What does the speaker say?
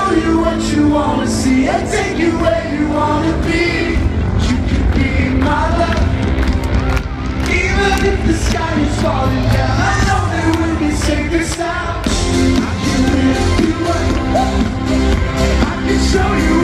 show you what you wanna see and take you where you wanna be. You can be my love. Even if the sky is falling down, I know that we'll be safe this time. I can lift you up. I can show you